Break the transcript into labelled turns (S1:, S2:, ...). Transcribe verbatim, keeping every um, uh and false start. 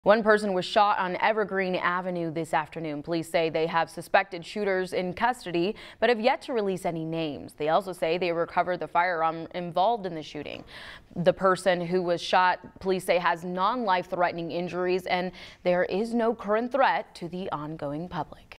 S1: One person was shot on Evergreen Avenue this afternoon. Police say they have suspected shooters in custody, but have yet to release any names. They also say they recovered the firearm involved in the shooting. The person who was shot, police say, has non-life-threatening injuries, and there is no current threat to the ongoing public.